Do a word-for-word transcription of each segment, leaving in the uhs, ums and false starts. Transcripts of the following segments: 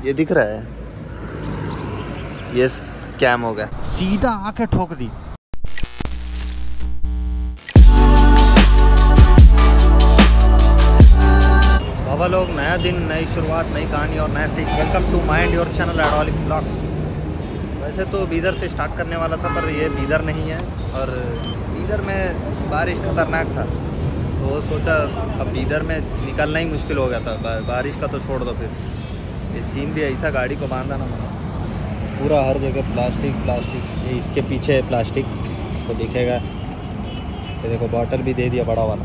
ये दिख रहा है, ये स्कैम हो गया। सीधा आके ठोक दी। बाबा लोग, नया दिन, नई शुरुआत, नई कहानी और नया सीख। Welcome to mind your channel एडोलिक ब्लॉग्स। वैसे तो बीदर से स्टार्ट करने वाला था, पर ये बीदर नहीं है और बीदर में बारिश खतरनाक था, तो वो सोचा अब बीदर में निकलना ही मुश्किल हो गया था। बा, बारिश का तो छोड़ दो, फिर ये सीन भी ऐसा गाड़ी को बांधा ना मना, पूरा हर जगह प्लास्टिक प्लास्टिक। ये इसके पीछे है प्लास्टिक, तो दिखेगा। ये देखो बॉटल भी दे दिया बड़ा वाला।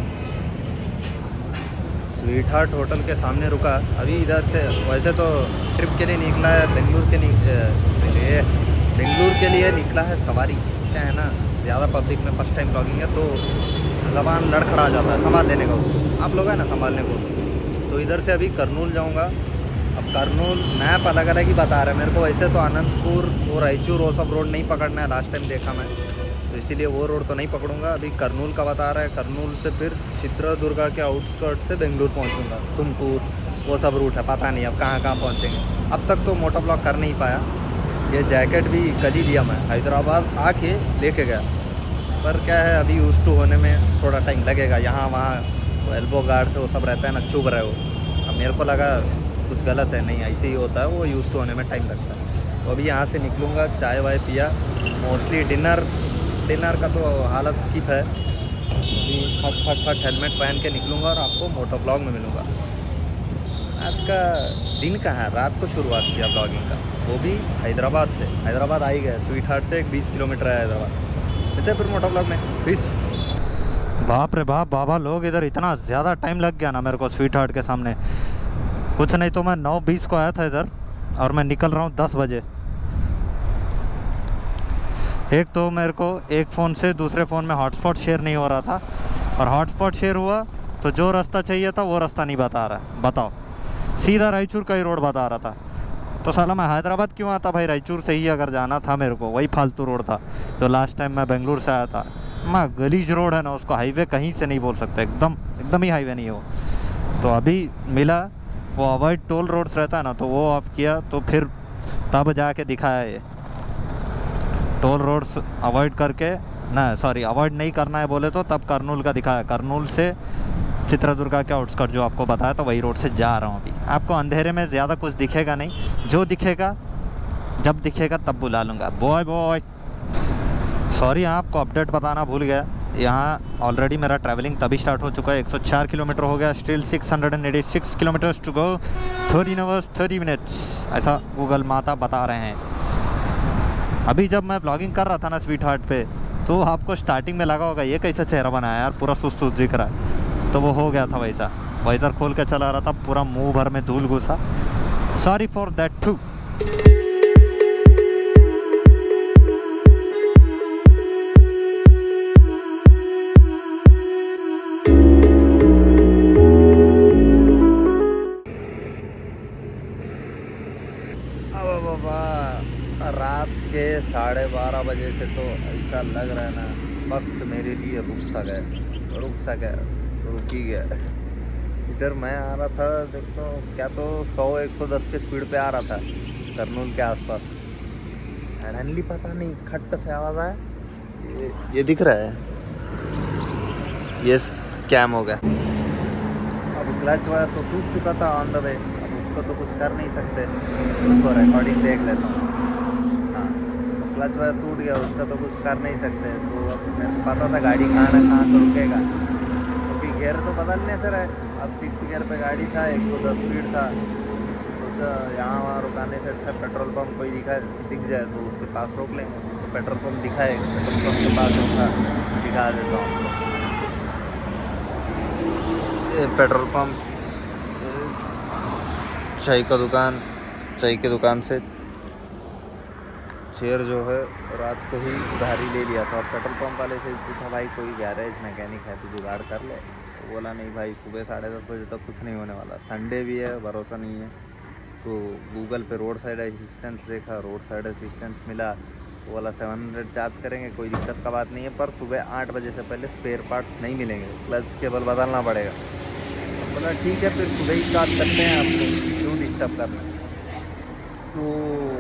स्वीट हार्ट होटल के सामने रुका अभी। इधर से वैसे तो ट्रिप के लिए निकला है, बेंगलुरु के लिए बेंगलुरु के लिए निकला है सवारी। क्या है ना, ज़्यादा पब्लिक में फर्स्ट टाइम ब्लॉगिंग है, तो ज़बान लड़खड़ा जाता है संभाल लेने का उसको। आप लोग हैं ना संभालने को। तो इधर से अभी करनूल जाऊंगा। अब करनूल मैप अलग अलग ही बता रहा है मेरे को। वैसे तो अनंतपुर और रायचूर वो सब रोड नहीं पकड़ना है, लास्ट टाइम देखा मैं, तो इसीलिए वो रोड तो नहीं पकड़ूंगा। अभी करनूल का बता रहा है। करनूल से फिर चित्रदुर्गा के आउटस्कर्ट से बेंगलुरु पहुंचूंगा। तुमकुर वो सब रूट है, पता नहीं अब कहाँ कहाँ पहुँचेंगे। अब तक तो मोटो ब्लॉग कर नहीं पाया। ये जैकेट भी कल ही लिया मैं, हैदराबाद आके लेके गया, पर क्या है अभी यूज टू होने में थोड़ा टाइम लगेगा। यहाँ वहाँ एल्बो गार्ड से वो सब रहता है ना, चुभ रहे हो। अब मेरे को लगा कुछ गलत है, नहीं ऐसे ही होता है, वो यूज टू होने में टाइम लगता है। तो अभी यहाँ से निकलूँगा, चाय वाय पिया, मोस्टली डिनर डिनर का तो हालत स्किप है। अभी फट फट फट हेलमेट पहन के निकलूँगा और आपको मोटो ब्लॉग में मिलूँगा। आज का दिन का है, रात को शुरुआत किया ब्लॉगिंग का, वो भी हैदराबाद से। हैदराबाद आ ही गए, स्वीट हार्ट से एक बीस किलोमीटर है हैदराबाद। ऐसे फिर मोटो ब्लॉग में पीस। बाप रे बाप बाबा लोग, इधर इतना ज़्यादा टाइम लग गया ना मेरे को स्वीट हार्ट के सामने। कुछ नहीं तो मैं नौ बीस को आया था इधर और मैं निकल रहा हूँ दस बजे। एक तो मेरे को एक फ़ोन से दूसरे फ़ोन में हॉटस्पॉट शेयर नहीं हो रहा था, और हॉटस्पॉट शेयर हुआ तो जो रास्ता चाहिए था वो रास्ता नहीं बता रहा है। बताओ, सीधा रायचूर का ही रोड बता रहा था। तो साला मैं हैदराबाद क्यों आता भाई? रायचूर से ही अगर जाना था मेरे को, वही फालतू रोड था जो लास्ट टाइम मैं बेंगलुरु से आया था। माँ गलीज रोड है ना, उसको हाईवे कहीं से नहीं बोल सकते, एकदम एकदम ही हाईवे नहीं है वो। तो अभी मिला वो अवॉइड टोल रोड्स रहता है ना, तो वो ऑफ किया, तो फिर तब जाके दिखाया ये टोल रोड्स अवॉइड करके ना, सॉरी अवॉइड नहीं करना है बोले तो तब करनूल का दिखाया। करनूल से चित्रदुर्गा के आउटस्कर्ट जो आपको बताया, तो वही रोड से जा रहा हूँ अभी। आपको अंधेरे में ज़्यादा कुछ दिखेगा नहीं, जो दिखेगा जब दिखेगा तब बुला लूँगा। बॉय बॉय सॉरी, आपको अपडेट बताना भूल गया। यहाँ ऑलरेडी मेरा ट्रैवलिंग तभी स्टार्ट हो चुका है। एक सौ चार किलोमीटर हो गया, still six hundred eighty six kilometres to go, thirteen hours thirty minutes, ऐसा गूगल माता बता रहे हैं। अभी जब मैं ब्लॉगिंग कर रहा था ना स्वीट हार्ट पे, तो आपको स्टार्टिंग में लगा होगा ये कैसा चेहरा बनाया यार, पूरा सुस्त सुस्त दिख रहा है, तो वो हो गया था वैसा। वाइजर खोल के चला रहा था, पूरा मुंह भर में धूल घुसा। Sorry for that too. रात के साढ़े बारह बजे से तो ऐसा लग रहा है ना वक्त मेरे लिए रुक सा गया रुक सा गया रुक ही गया। इधर मैं आ रहा था, देखो क्या तो सौ एक सौ दस के स्पीड पे आ रहा था करनूल के आसपास। सडनली पता नहीं खट्ट से आवाज़ आया, ये, ये दिख रहा है, ये स्कैम हो गया। अब क्लच वायर तो टूट चुका था ऑन द वे, अब उसको तो कुछ कर नहीं सकते। उनको रिकॉर्डिंग देख लेता हूँ। क्लच वायर टूट गया, उसका तो कुछ कर नहीं सकते। तो अब मेरे को पता था गाड़ी कहाँ ना कहाँ तो रुकेगा, क्योंकि तो गियर तो बदलने से रहे। अब सिक्स गियर पे गाड़ी था, एक सौ दस स्पीड था, तो यहाँ वहाँ रुकाने से अच्छा पेट्रोल पंप कोई दिखा दिख जाए तो उसके पास रोक लेंगे। तो पेट्रोल पंप दिखाए, पेट्रोल पंप के पास रुका, दिखा देता हूँ। पेट्रोल पंप, चाय का दुकान, चाय की दुकान से चेयर जो है रात को ही उधारी ले लिया था। पेट्रोल पंप वाले से पूछा भाई कोई गैरेज मैकेनिक है तो जुगाड़ कर ले, तो बोला नहीं भाई सुबह साढ़े दस बजे तक कुछ नहीं होने वाला, संडे भी है, भरोसा नहीं है। तो गूगल पे रोड साइड असिस्टेंस देखा, रोड साइड असिस्टेंस मिला, वो वाला सेवन हंड्रेड चार्ज करेंगे, कोई दिक्कत का बात नहीं है, पर सुबह आठ बजे से पहले स्पेयर पार्ट्स नहीं मिलेंगे, क्लच केबल बदलना पड़ेगा। बोला ठीक है फिर सुबह ही स्टार्ट करते हैं, आपको क्यों डिस्टर्ब करना। तो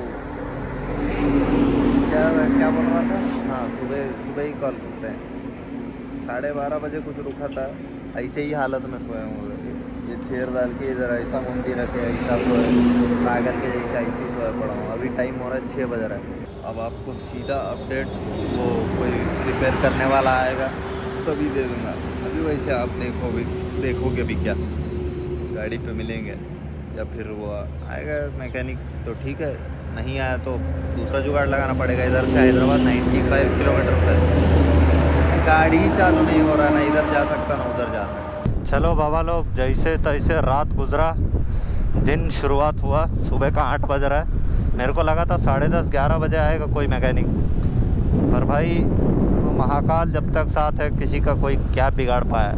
क्या क्या बोल रहा था? हाँ, सुबह सुबह ही कॉल करते हैं। साढ़े बारह बजे कुछ रुका था, ऐसे ही हालत में सोया हूँ। ये चेयर डाल के इधर ऐसा मुंडी रखे, ऐसा सोया पागल के जैसा ऐसे सोया पड़ा हूँ। अभी टाइम हो रहा है छः बज रहा है। अब आपको सीधा अपडेट वो कोई रिपेयर करने वाला आएगा तभी दे दूँगा। अभी वैसे आप देखोगे देखोगे भी क्या गाड़ी पे मिलेंगे या फिर वो आएगा मैकेनिक तो ठीक है, नहीं आया तो दूसरा जुगाड़ लगाना पड़ेगा। इधर से हैदराबाद पचानवे किलोमीटर पर गाड़ी ही चालू नहीं हो रहा, ना इधर जा सकता ना उधर जा सकता। चलो बाबा लोग, जैसे तैसे रात गुजरा, दिन शुरुआत हुआ। सुबह का आठ बज रहा है। मेरे को लगा था साढ़े दस ग्यारह बजे आएगा कोई मैकेनिक, पर भाई महाकाल जब तक साथ है किसी का कोई क्या बिगाड़ पाया।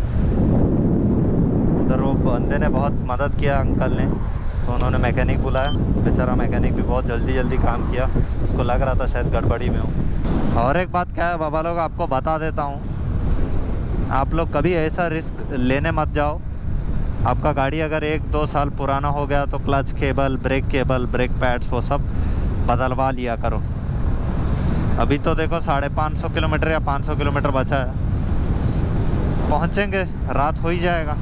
उधर वो बंदे ने बहुत मदद किया, अंकल ने, तो उन्होंने मैकेनिक बुलाया। बेचारा मैकेनिक भी बहुत जल्दी जल्दी काम किया, उसको लग रहा था शायद गड़बड़ी में हूँ। और एक बात क्या है बाबा लोग, आपको बता देता हूँ, आप लोग कभी ऐसा रिस्क लेने मत जाओ। आपका गाड़ी अगर एक दो साल पुराना हो गया तो clutch cable, brake cable, brake pads वो सब बदलवा लिया करो। अभी तो देखो साढ़े पाँच सौ किलोमीटर या पाँच सौ किलोमीटर बचा है, पहुँचेंगे, रात हो ही जाएगा।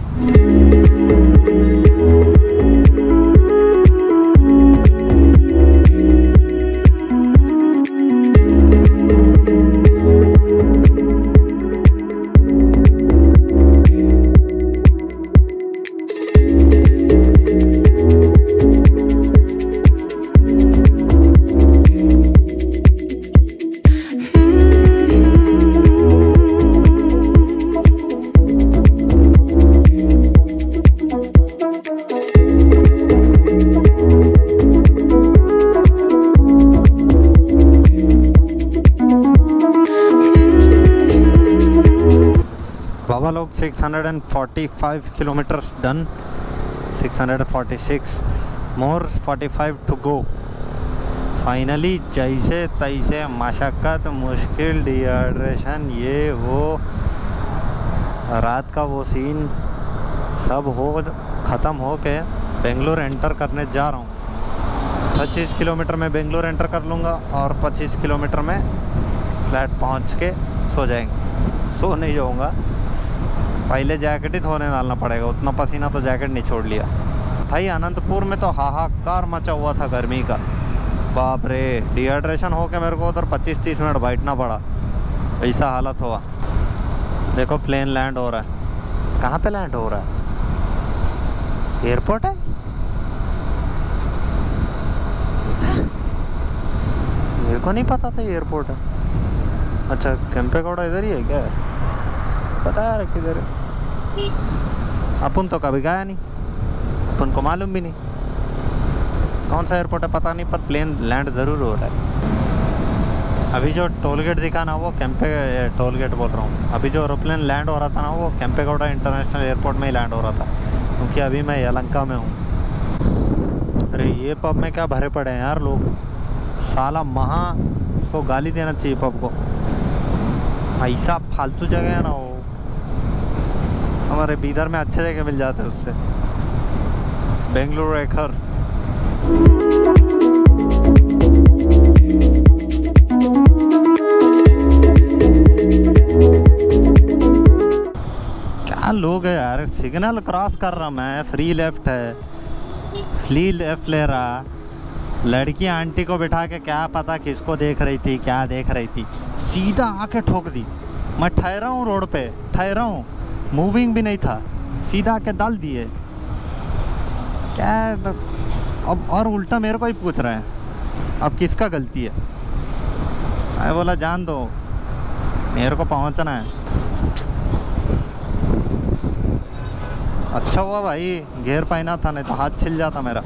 बाबा लोग six hundred forty five kilometres done, six hundred forty six, more forty five to go. Finally जैसे तैसे मशक्क़त, मुश्किल, डिहाइड्रेशन, ये वो रात का वो सीन सब हो ख़त्म हो के बेंगलोर एंटर करने जा रहा हूँ। पच्चीस किलोमीटर में बेंगलोर एंटर कर लूँगा और पच्चीस किलोमीटर में फ्लैट पहुँच के सो जाएंगे। सो नहीं जाऊँगा, पहले जैकेट ही धोने डालना पड़ेगा, उतना पसीना तो जैकेट नहीं छोड़ लिया। भाई अनंतपुर में तो हाहाकार मचा हुआ था गर्मी का, बाप रे। डिहाइड्रेशन हो के मेरे को उधर पच्चीस तीस मिनट बैठना पड़ा, ऐसा हालत हुआ। देखो प्लेन लैंड हो रहा है। कहाँ पे लैंड हो रहा है? एयरपोर्ट है? मेरे को नहीं पता था एयरपोर्ट है। अच्छा, केम्पेगौड़ा इधर ही है क्या? पता यार किधर है। अपन तो कभी गया नहीं, अपन को मालूम भी नहीं कौन सा एयरपोर्ट है, पता नहीं, पर प्लेन लैंड ज़रूर हो रहा है। अभी जो टोल गेट दिखा ना, वो कैंपे टोल गेट बोल रहा हूँ, अभी जो एरोप्लेन लैंड हो रहा था ना, वो केम्पेगौड़ा इंटरनेशनल एयरपोर्ट में ही लैंड हो रहा था, क्योंकि अभी मैं यलंका में हूँ। अरे ये पब में क्या भरे पड़े हैं यार लोग, साला महा उसको गाली देना चाहिए पब को, ऐसा फालतू जगह है ना वो। हमारे बीदर में अच्छे जगह मिल जाते हैं उससे। बेंगलुरु रेखर क्या लोग है यार, सिग्नल क्रॉस कर रहा मैं, फ्री लेफ्ट है, फ्री लेफ्ट ले रहा, लड़की आंटी को बिठा के क्या पता किसको देख रही थी, क्या देख रही थी, सीधा आके ठोक दी। मैं ठहरा हूँ रोड पे, ठहरा हूँ, मूविंग भी नहीं था, सीधा आके डाल दिए। क्या अब, और उल्टा मेरे को ही पूछ रहे हैं अब किसका गलती है। मैं बोला जान दो, मेरे को पहुंचना है। अच्छा हुआ भाई घेर पहना था, नहीं तो हाथ छिल जाता मेरा।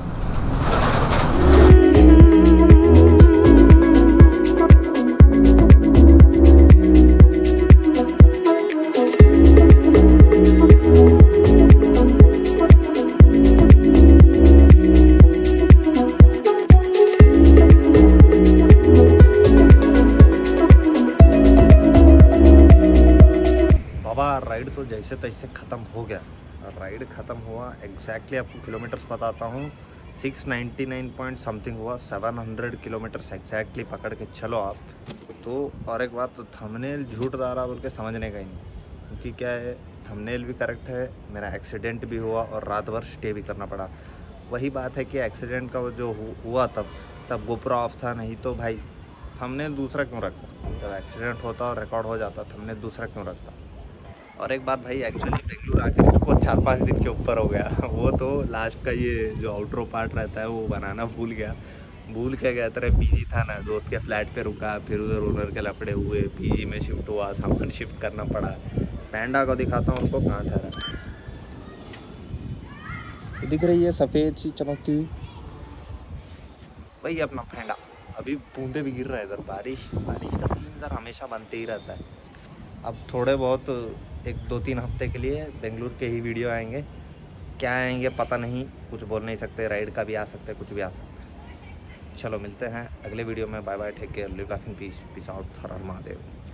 राइड तो जैसे तैसे ख़त्म हो गया। राइड ख़त्म हुआ, एग्जैक्टली आपको किलोमीटर्स बताता हूँ, six ninety nine point something हुआ, सेवन हंड्रेड किलोमीटर एग्जैक्टली पकड़ के चलो आप तो। और एक बात तो थंबनेल झूठ दारा बोल के समझने का ही नहीं, क्योंकि क्या है थंबनेल भी करेक्ट है, मेरा एक्सीडेंट भी हुआ और रात भर स्टे भी करना पड़ा। वही बात है कि एक्सीडेंट का जो हुआ तब तब गोप्रो ऑफ था, नहीं तो भाई थंबनेल दूसरा क्यों रखता। जब एक्सीडेंट होता और रिकॉर्ड हो जाता थंबनेल दूसरा क्यों रखता। और एक बात भाई, एक्चुअली बेंगलुरु आके उसको चार पाँच दिन के ऊपर हो गया। वो तो लास्ट का ये जो आउटरो पार्ट रहता है वो बनाना भूल गया भूल के गया तरह पीजी था ना, दोस्त के फ्लैट पे रुका, फिर उधर ओनर के लपड़े हुए, पीजी में शिफ्ट हुआ, सामान शिफ्ट करना पड़ा। पैंडा को दिखाता हूँ उनको कहाँ ठहरा, दिख रही है सफ़ेद सी चमकती हुई, वही अपना पैंडा। अभी बूंदे भी गिर रहा है इधर, बारिश बारिश का सीन इधर हमेशा बनते ही रहता है। अब थोड़े बहुत एक दो तीन हफ्ते के लिए बेंगलुरु के ही वीडियो आएंगे, क्या आएंगे पता नहीं, कुछ बोल नहीं सकते, राइड का भी आ सकते, कुछ भी आ सकता है। चलो मिलते हैं अगले वीडियो में, bye bye, take care, live life in peace, peace out, हर हर महादेव।